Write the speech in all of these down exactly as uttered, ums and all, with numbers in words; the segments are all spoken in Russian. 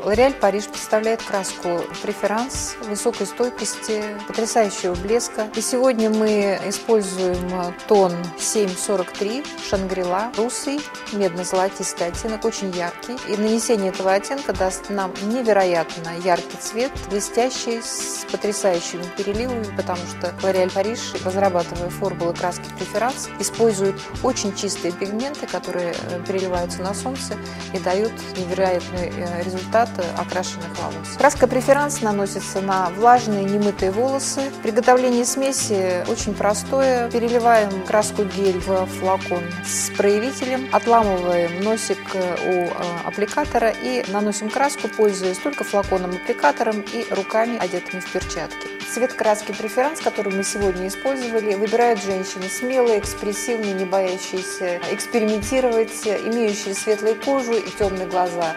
L'Oréal Париж представляет краску преферанс высокой стойкости, потрясающего блеска. И сегодня мы используем тон семь сорок три Шангрила, русый, медно-золотистый оттенок, очень яркий. И нанесение этого оттенка даст нам невероятно яркий цвет, блестящий, с потрясающими переливами, потому что L'Oréal Париж, разрабатывая формулы краски преферанс, использует очень чистые пигменты, которые переливаются на солнце и дают невероятный результат окрашенных волос. Краска преферанс наносится на влажные немытые волосы. Приготовление смеси очень простое. Переливаем краску гель в флакон с проявителем, отламываем носик у аппликатора и наносим краску, пользуясь только флаконом-аппликатором и руками, одетыми в перчатки. Цвет краски преферанс, который мы сегодня использовали, выбирают женщины смелые, экспрессивные, не боящиеся экспериментировать, имеющие светлую кожу и темные глаза.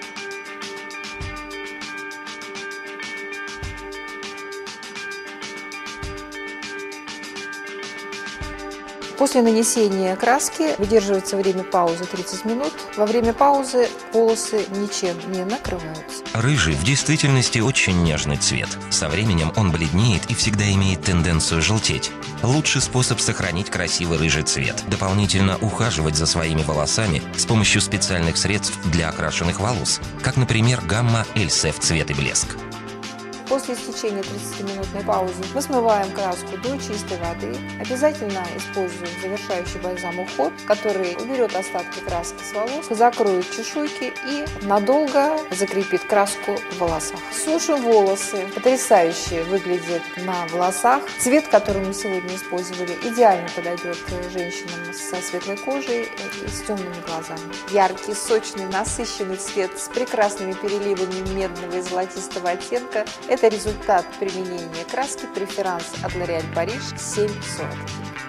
После нанесения краски выдерживается время паузы тридцать минут. Во время паузы волосы ничем не накрываются. Рыжий в действительности очень нежный цвет. Со временем он бледнеет и всегда имеет тенденцию желтеть. Лучший способ сохранить красивый рыжий цвет – дополнительно ухаживать за своими волосами с помощью специальных средств для окрашенных волос, как, например, гамма Эльсев цвет и блеск. После истечения тридцатиминутной паузы мы смываем краску до чистой воды. Обязательно используем завершающий бальзам уход, который уберет остатки краски с волос, закроет чешуйки и надолго закрепит краску в волосах. Сушим волосы. Потрясающе выглядит на волосах. Цвет, который мы сегодня использовали, идеально подойдет женщинам со светлой кожей и с темными глазами. Яркий, сочный, насыщенный цвет с прекрасными переливами медного и золотистого оттенка – это результат применения краски преферанс от L'Oréal Париж семь сорок три.